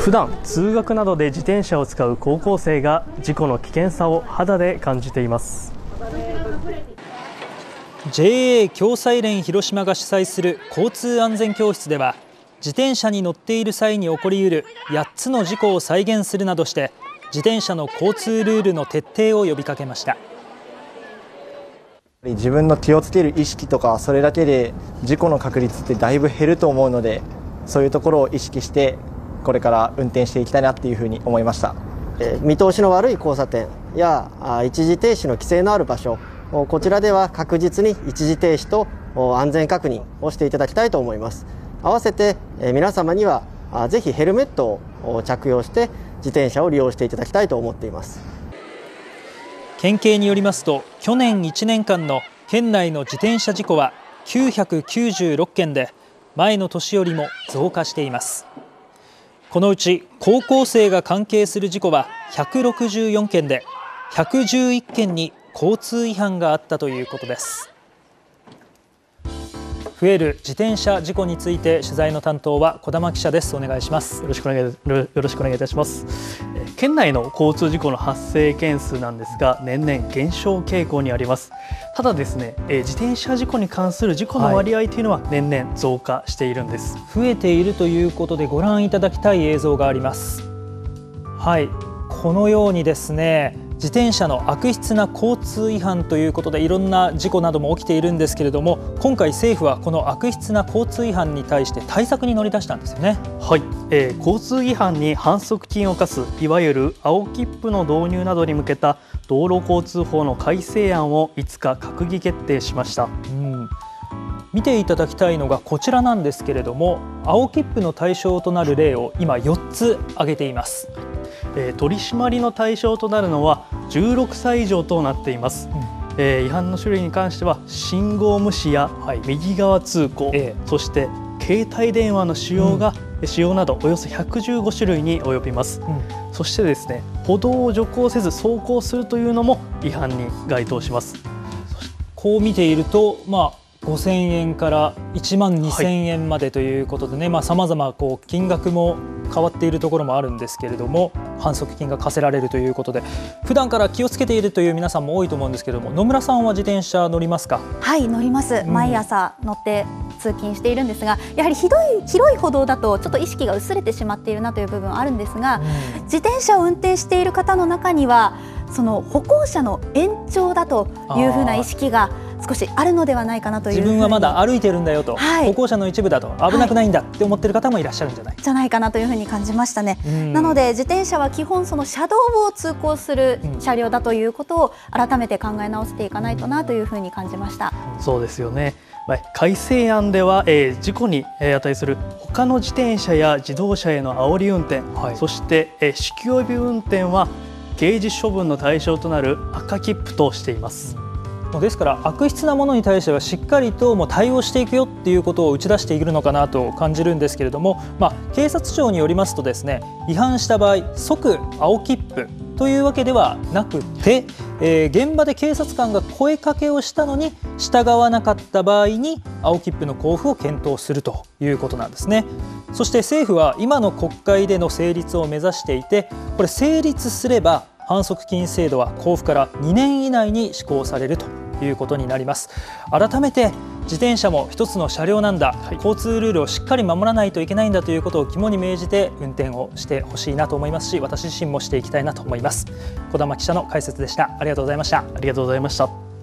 普段通学などで自転車を使う高校生が事故の危険さを肌で感じています。 JA 共済連広島が主催する交通安全教室では、自転車に乗っている際に起こりうる8つの事故を再現するなどして自転車の交通ルールの徹底を呼びかけました。 自分の気をつける意識とか、それだけで事故の確率ってだいぶ減ると思うので、そういうところを意識してこれから運転していきたいなっていうふうに思いました。 見通しの悪い交差点や一時停止の規制のある場所、こちらでは確実に一時停止と安全確認をしていただきたいと思います。合わせて皆様にはぜひヘルメットを着用して自転車を利用していただきたいと思っています。 県警によりますと、去年1年間の県内の自転車事故は996件で、前の年よりも増加しています。このうち高校生が関係する事故は164件で、111件に交通違反があったということです。増える自転車事故について取材の担当は児玉記者です。お願いします。 よろしくお願いいたします。県内の交通事故の発生件数なんですが、年々減少傾向にあります。ただですね、自転車事故に関する事故の割合というのは年々増加しているんです。 増えているということでご覧いただきたい映像があります。はい、このようにですね、自転車の悪質な交通違反ということでいろんな事故なども起きているんですけれども、今回政府はこの悪質な交通違反に対して対策に乗り出したんですよね。 はい、交通違反に反則金を課すいわゆる青切符の導入などに向けた道路交通法の改正案を5日閣議決定しました。 見ていただきたいのがこちらなんですけれども、青切符の対象となる例を今4つ挙げています。 取り締まりの対象となるのは16歳以上となっています。違反の種類に関しては信号無視や右側通行、そして携帯電話の使用などおよそ115種類に及びます。そしてですね、歩道を徐行せず走行するというのも違反に該当します。 こう見ていると、5000円から1万2000円までということでね、さまざま金額も変わっているところもあるんですけれども、反則金が課せられるということで、普段から気をつけているという皆さんも多いと思うんですけれども、野村さんは自転車乗りますか？ はい、乗ります。毎朝乗って通勤しているんですが、やはり広い歩道だとちょっと意識が薄れてしまっているなという部分はあるんですが、自転車を運転している方の中にはその歩行者の延長だというふうな意識が少しあるのではないかなというふうに。 自分はまだ歩いてるんだよと、歩行者の一部だと、危なくないんだって思ってる方もいらっしゃるんじゃないかなというふうに感じましたね。なので自転車は基本その車道を通行する車両だということを改めて考え直していかないとなというふうに感じました。 そうですよね。改正案では、事故に値する他の自転車や自動車への煽り運転、そして、酒気帯び運転は刑事処分の対象となる赤切符としています。 ですから悪質なものに対してはしっかりと対応していくよっていうことを打ち出しているのかなと感じるんですけれども、警察庁によりますとですね、違反した場合即青切符というわけではなくて、現場で警察官が声かけをしたのに従わなかった場合に青切符の交付を検討するということなんですね。そして政府は今の国会での成立を目指していて、これ成立すれば反則金制度は交付から2年以内に施行されるということになります。改めて自転車も一つの車両なんだ、交通ルールをしっかり守らないといけないんだということを肝に銘じて運転をしてほしいなと思いますし、私自身もしていきたいなと思います。児玉記者の解説でした。ありがとうございました。 ありがとうございました。